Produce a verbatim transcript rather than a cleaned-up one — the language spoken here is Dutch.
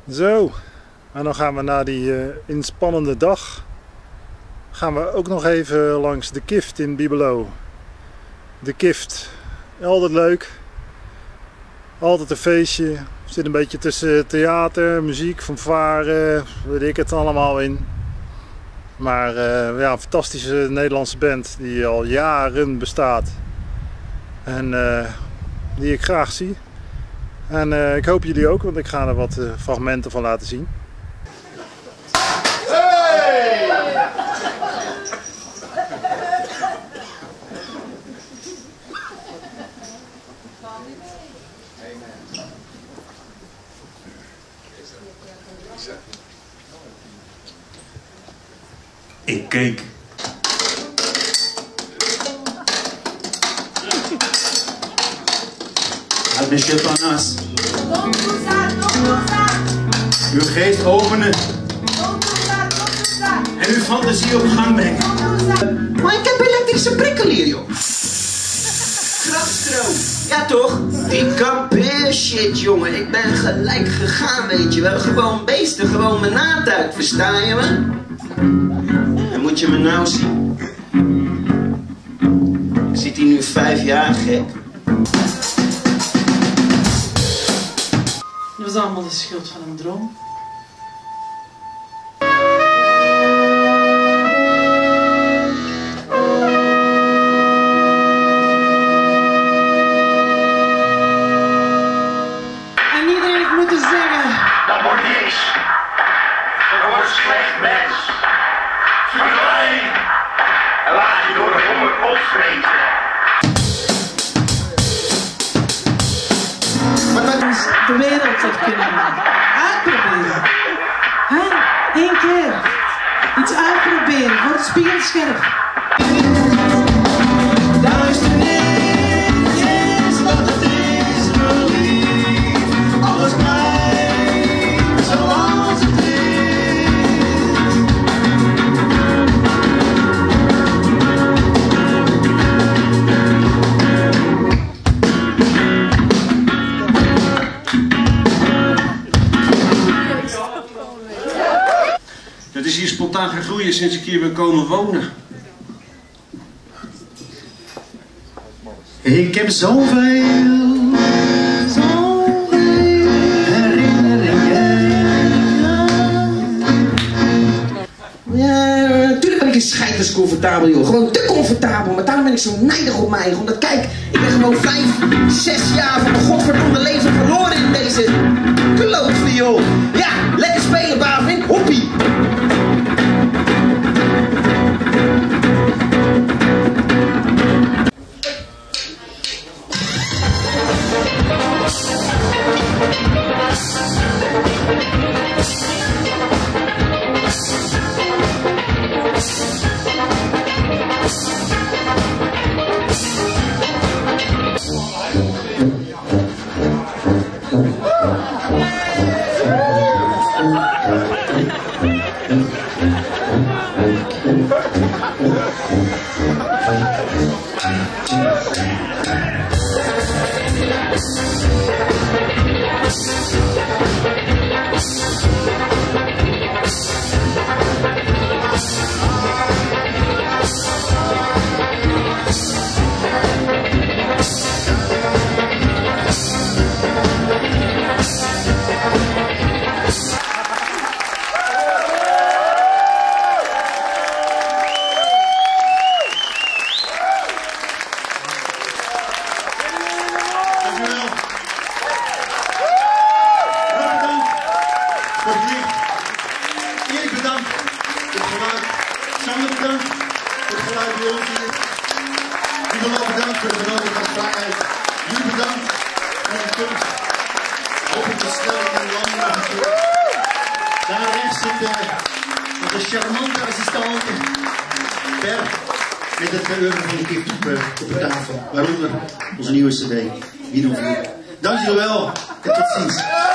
Zo, en dan gaan we na die uh, inspannende dag gaan we ook nog even langs de Kift in Bibelo. De Kift, altijd leuk, altijd een feestje. Zit een beetje tussen theater, muziek, fanfare, weet ik het allemaal in. Maar uh, ja, een fantastische Nederlandse band die al jaren bestaat en uh, die ik graag zie. En uh, ik hoop jullie ook, want ik ga er wat uh, fragmenten van laten zien. Hey! Ik keek. Uit mijn chetanas. Uw geest openen. En uw fantasie op gang brengen. Maar ik heb elektrische prikkel hier, joh. Krachtstroom. Ja toch? Die kampeer shit, jongen. Ik ben gelijk gegaan, weet je wel. Gewoon beesten, gewoon mijn naad uit. Versta je me? En moet je me nou zien? Ik zit hier nu vijf jaar, gek. Dat was allemaal de schuld van een droom. En iedereen heeft moeten zeggen: dat wordt niks. Dat wordt slecht mens. Verdwijnen. En laat je door de honger opvreten. De wereld had kunnen uitproberen. Hè? Eén keer. Iets uitproberen. Voor het spiegelscherp. Duisternis is wat het is, mijn lief. Alles blijft zoals het is. Het is hier spontaan gaan groeien sinds ik hier ben komen wonen. Ik heb zoveel, zoveel herinneringen. Ja, natuurlijk ben ik in scheiders comfortabel, joh. Gewoon te comfortabel. Maar daarom ben ik zo nijdig op mij. Omdat kijk, ik ben gewoon vijf, zes jaar van mijn godverdomme leven verloren in deze klootviool. Ja, lekker spelen, Bavink. Hoppie. Sander bedankt voor het geluid bij ons hier. Bibelo bedankt voor de genoten gastvrijheid. Jullie bedankt voor de kunst. Hoop te stellen en landen nog een keer. Daar rechts zit de, de charmante assistante Per met het euro van de gift op, op de tafel. Waaronder onze nieuwe cd. Wie nog Dank jullie wel en tot ziens.